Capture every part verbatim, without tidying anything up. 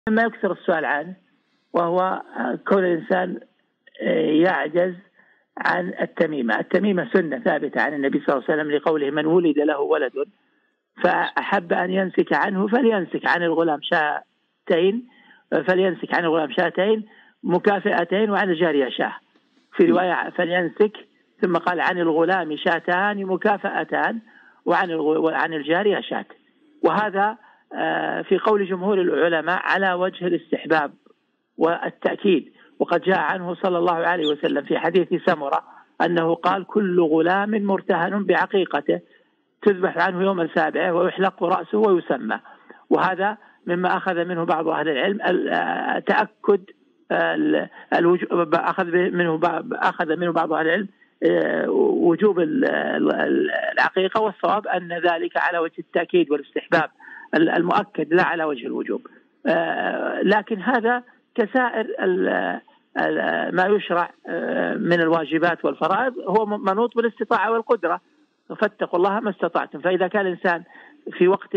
ما يكثر السؤال عنه، وهو كون الإنسان يعجز عن التميمة. التميمة سنة ثابتة عن النبي صلى الله عليه وسلم لقوله: من ولد له ولد فأحب أن ينسك عنه فلينسك عن الغلام شاتين فلينسك عن الغلام شاتين مكافئتين وعن الجارية شاه. في رواية فلينسك، ثم قال عن الغلام شاتان مكافئتان وعن عن الجارية شات. وهذا في قول جمهور العلماء على وجه الاستحباب والتأكيد. وقد جاء عنه صلى الله عليه وسلم في حديث سمرة أنه قال: كل غلام مرتهن بعقيقته تذبح عنه يوم السابع ويحلق رأسه ويسمى. وهذا مما أخذ منه بعض أهل العلم تأكد الوجوب، أخذ منه أخذ منه بعض أهل العلم وجوب العقيقة، والصواب أن ذلك على وجه التأكيد والاستحباب المؤكد لا على وجه الوجوب. لكن هذا كسائر ما يشرع من الواجبات والفرائض هو منوط بالاستطاعة والقدرة، فاتقوا الله ما استطعتم. فإذا كان الإنسان في وقت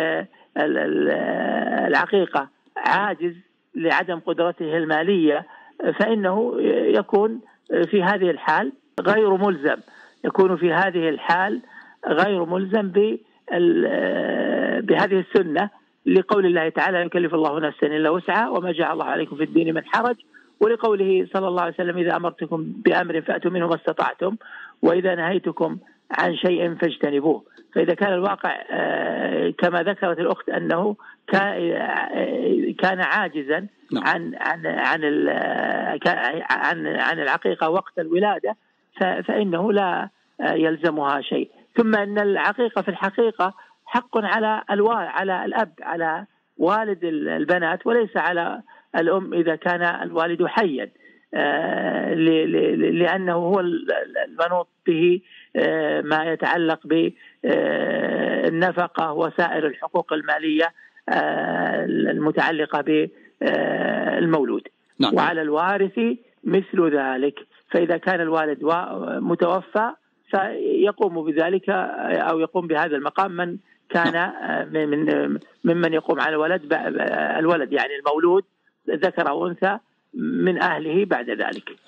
العقيقة عاجز لعدم قدرته المالية فإنه يكون في هذه الحال غير ملزم يكون في هذه الحال غير ملزم بهذه السنة، لقول الله تعالى: يكلف الله نفسا إلا وسعها وما جعل الله عليكم في الدين من حرج، ولقوله صلى الله عليه وسلم: إذا أمرتكم بأمر فأتوا منه ما استطعتم وإذا نهيتكم عن شيء فاجتنبوه. فإذا كان الواقع كما ذكرت الأخت أنه كان عاجزا عن عن عن عن عن العقيقة وقت الولادة فإنه لا يلزمها شيء. ثم أن العقيقة في الحقيقة حق على على الأب، على والد البنات، وليس على الأم إذا كان الوالد حيا، لأنه هو المنوط به ما يتعلق بالنفقة وسائر الحقوق المالية المتعلقة بالمولود. نعم. وعلى الوارث مثل ذلك. فإذا كان الوالد متوفى فيقوم بذلك أو يقوم بهذا المقام من كان من ممن يقوم على الولد الولد يعني المولود ذكر أو أنثى من أهله بعد ذلك.